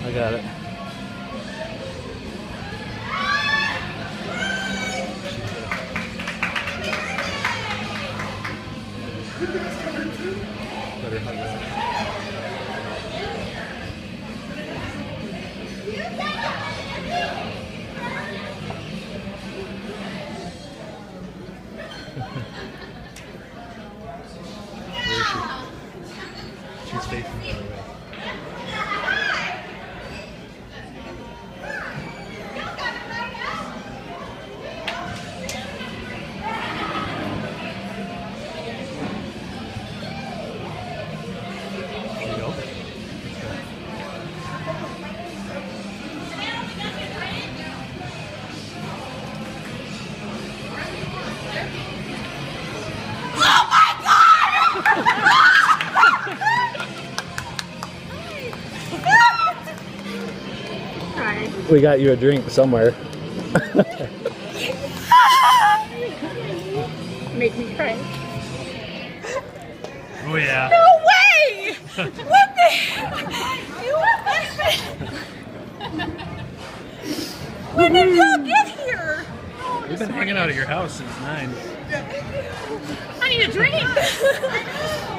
I got it. Better hug that. Where is she? She's facing the other way. There you go. We got you a drink somewhere. Make me cry. Oh yeah. No way! What the heck? When did y'all get here? We've been hanging out at your house since 9. I need a drink.